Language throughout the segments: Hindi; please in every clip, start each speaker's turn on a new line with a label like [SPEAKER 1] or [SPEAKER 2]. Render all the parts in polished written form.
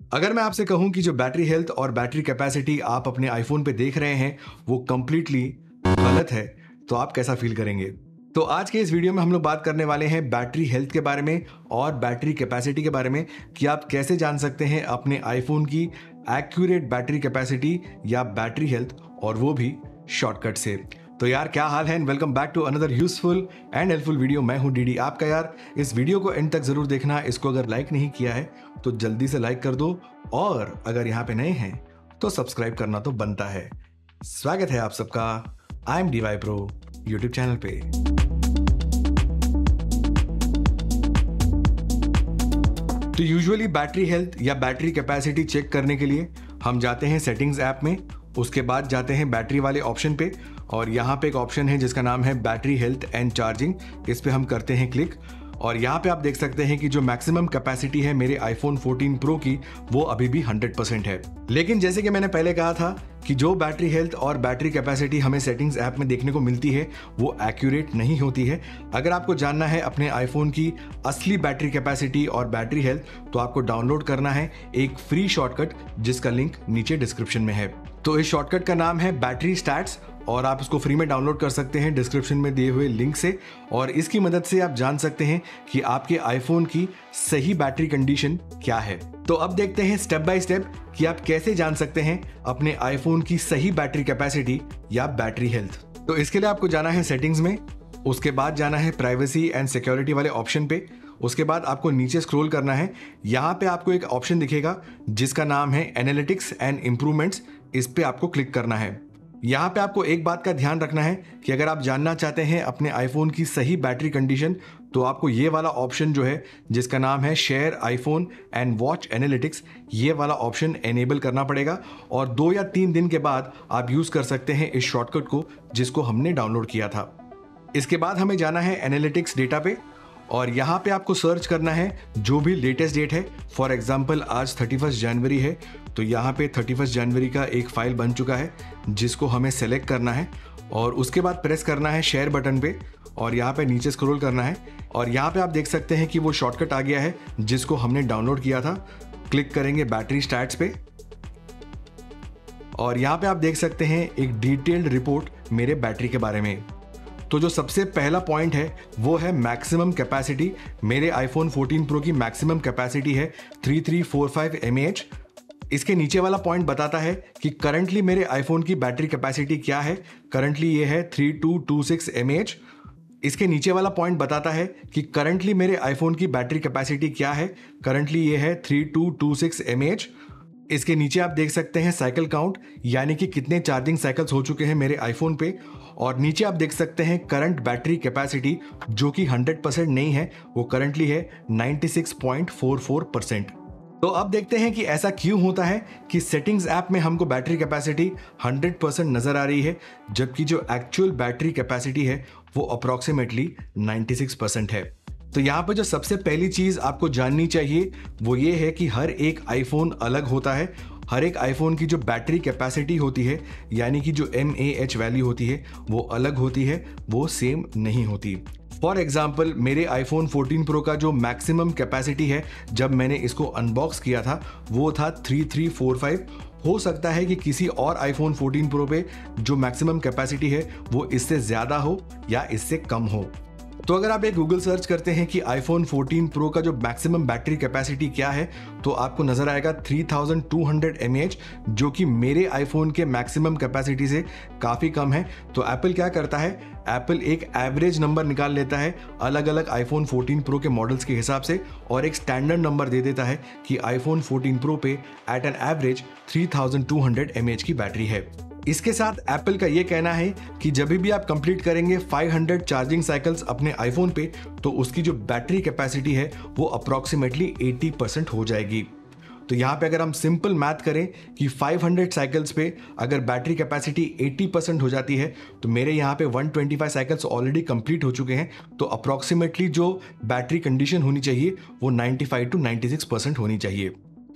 [SPEAKER 1] अगर मैं आपसे कहूं कि जो बैटरी हेल्थ और बैटरी कैपेसिटी आप अपने आईफोन पे देख रहे हैं वो कंप्लीटली गलत है, तो आप कैसा फील करेंगे? तो आज के इस वीडियो में हम लोग बात करने वाले हैं बैटरी हेल्थ के बारे में और बैटरी कैपेसिटी के बारे में कि आप कैसे जान सकते हैं अपने आईफोन की एक्यूरेट बैटरी कैपेसिटी या बैटरी हेल्थ, और वो भी शॉर्टकट से। तो यार क्या हाल है, and welcome back to another useful and helpful video. मैं हूं डीडी आपका यार। इस वीडियो को एंड तक जरूर देखना। इसको अगर लाइक नहीं किया है तो जल्दी से लाइक कर दो, और अगर यहाँ पे नए हैं तो सब्सक्राइब करना तो बनता है। स्वागत है आप सबका I am DY Pro YouTube channel पे। तो यूजुअली बैटरी हेल्थ या बैटरी कैपेसिटी चेक करने के लिए हम जाते हैं सेटिंग्स ऐप में, उसके बाद जाते हैं बैटरी वाले ऑप्शन पे, और यहाँ पे एक ऑप्शन है जिसका नाम है बैटरी हेल्थ एंड चार्जिंग। इस पे हम करते हैं क्लिक, और यहाँ पे आप देख सकते हैं कि जो मैक्सिमम कैपेसिटी है मेरे आईफोन 14 प्रो की वो अभी भी 100% है। लेकिन जैसे कि मैंने पहले कहा था कि जो बैटरी हेल्थ और बैटरी कैपेसिटी हमें सेटिंग्स ऐप में देखने को मिलती है वो एक्यूरेट नहीं होती है। अगर आपको जानना है अपने आईफोन की असली बैटरी कैपेसिटी और बैटरी हेल्थ, तो आपको डाउनलोड करना है एक फ्री शॉर्टकट जिसका लिंक नीचे डिस्क्रिप्शन में है। तो इस शॉर्टकट का नाम है बैटरी स्टैट्स, और आप इसको फ्री में डाउनलोड कर सकते हैं डिस्क्रिप्शन में दिए हुए लिंक से। और इसकी मदद से आप जान सकते हैं कि आपके आईफोन की सही बैटरी कंडीशन क्या है। तो अब देखते हैं स्टेप बाय स्टेप कि आप कैसे जान सकते हैं अपने आईफोन की सही बैटरी कैपेसिटी या बैटरी हेल्थ। तो इसके लिए आपको जाना है सेटिंग्स में, उसके बाद जाना है प्राइवेसी एंड सिक्योरिटी वाले ऑप्शन पे, उसके बाद आपको नीचे स्क्रॉल करना है। यहाँ पे आपको एक ऑप्शन दिखेगा जिसका नाम है एनालिटिक्स एंड इंप्रूवमेंट्स। इस पे आपको क्लिक करना है। यहाँ पे आपको एक बात का ध्यान रखना है कि अगर आप जानना चाहते हैं अपने आईफोन की सही बैटरी कंडीशन, तो आपको ये वाला ऑप्शन जो है जिसका नाम है share iPhone and watch analytics, ये वाला ऑप्शन एनेबल करना पड़ेगा। और 2 या 3 दिन के बाद आप यूज कर सकते हैं इस शॉर्टकट को जिसको हमने डाउनलोड किया था। इसके बाद हमें जाना है एनालिटिक्स डेटा पे, और यहाँ पे आपको सर्च करना है जो भी लेटेस्ट डेट है। फॉर एग्जाम्पल आज 31 जनवरी है, तो यहाँ पे 31 जनवरी का एक फाइल बन चुका है जिसको हमें सेलेक्ट करना है, और उसके बाद प्रेस करना है शेयर बटन पे, और यहाँ पे नीचे स्क्रॉल करना है, और यहाँ पे आप देख सकते हैं कि वो शॉर्टकट आ गया है जिसको हमने डाउनलोड किया था। क्लिक करेंगे बैटरी स्टैट्स पे, और यहाँ पे आप देख सकते हैं एक डिटेल्ड रिपोर्ट मेरे बैटरी के बारे में। तो जो सबसे पहला पॉइंट है वो है मैक्सिमम कैपेसिटी। मेरे आईफोन 14 प्रो की मैक्सिमम कैपेसिटी है 3345 mAh। इसके नीचे वाला पॉइंट बताता है कि करंटली मेरे आईफोन की बैटरी कैपेसिटी क्या है। करंटली ये है 3226 mAh। इसके नीचे वाला पॉइंट बताता है कि करंटली मेरे आईफोन की बैटरी कैपेसिटी क्या है। करंटली ये है 3226 mAh। इसके नीचे आप देख सकते हैं साइकिल काउंट, यानी कि कितने चार्जिंग साइकिल्स हो चुके हैं मेरे आईफोन पे। और नीचे आप देख सकते हैं करंट बैटरी कैपेसिटी, जो कि 100% नहीं है, वो करंटली है 96.44%। तो अब देखते हैं कि ऐसा क्यों होता है कि सेटिंग्स ऐप में हमको बैटरी कैपेसिटी 100% नजर आ रही है, जबकि जो एक्चुअल बैटरी कैपेसिटी है वो अप्रोक्सीमेटली 96% है। तो यहाँ पर जो सबसे पहली चीज आपको जाननी चाहिए वो ये है कि हर एक आईफोन अलग होता है। हर एक आईफोन की जो बैटरी कैपेसिटी होती है, यानी कि जो mAh वैल्यू होती है वो अलग होती है, वो सेम नहीं होती। फॉर एग्जाम्पल मेरे आईफोन 14 प्रो का जो मैक्सिमम कैपेसिटी है जब मैंने इसको अनबॉक्स किया था वो था 3345। हो सकता है कि किसी और आईफोन 14 प्रो पे जो मैक्सिमम कैपेसिटी है वो इससे ज्यादा हो या इससे कम हो। तो अगर आप एक गूगल सर्च करते हैं कि आईफोन 14 प्रो का जो मैक्सिमम बैटरी कैपेसिटी क्या है, तो आपको नजर आएगा 3200 mAh, जो कि मेरे आईफोन के मैक्सिमम कैपेसिटी से काफी कम है। तो एप्पल क्या करता है, एप्पल एक एवरेज नंबर निकाल लेता है अलग अलग आईफोन 14 प्रो के मॉडल्स के हिसाब से, और एक स्टैंडर्ड नंबर दे देता है कि आईफोन 14 प्रो पे एट एन एवरेज 3200 mAh की बैटरी है। इसके साथ एप्पल का यह कहना है कि जब भी आप कंप्लीट करेंगे 500 चार्जिंग साइकिल्स अपने आईफोन पे, तो उसकी जो बैटरी कैपेसिटी है वो अप्रोक्सीमेटली 80% हो जाएगी। तो यहाँ पे अगर हम सिंपल मैथ करें कि 500 साइकिल्स पे अगर बैटरी कैपेसिटी 80% हो जाती है, तो मेरे यहाँ पे 125 साइकिल्स ऑलरेडी कंप्लीट हो चुके हैं। तो अप्रोक्सीमेटली जो बैटरी कंडीशन होनी चाहिए वो 95 to 96% होनी चाहिए।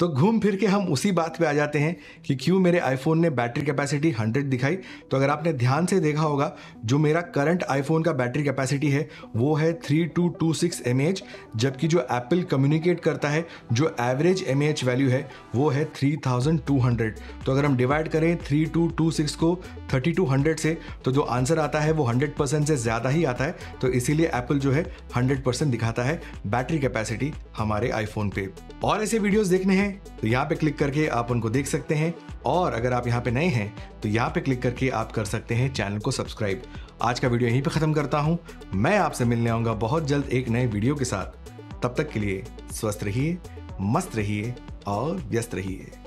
[SPEAKER 1] तो घूम फिर के हम उसी बात पे आ जाते हैं कि क्यों मेरे आईफोन ने बैटरी कैपेसिटी 100 दिखाई। तो अगर आपने ध्यान से देखा होगा, जो मेरा करंट आईफोन का बैटरी कैपेसिटी है वो है 3226 mAh, जबकि जो एप्पल कम्युनिकेट करता है जो एवरेज mAh वैल्यू है वो है 3200। तो अगर हम डिवाइड करें 3226 को 3200 से, तो जो आंसर आता है वो 100% से ज़्यादा ही आता है। तो इसीलिए एप्पल जो है 100% दिखाता है बैटरी कैपेसिटी हमारे आईफोन पे। और ऐसे वीडियोस देखने हैं तो यहाँ पे क्लिक करके आप उनको देख सकते हैं, और अगर आप यहाँ पे नए हैं तो यहाँ पे क्लिक करके आप कर सकते हैं चैनल को सब्सक्राइब। आज का वीडियो यहीं पे ख़त्म करता हूँ। मैं आपसे मिलने आऊँगा बहुत जल्द एक नए वीडियो के साथ। तब तक के लिए स्वस्थ रहिए, मस्त रहिए और व्यस्त रहिए।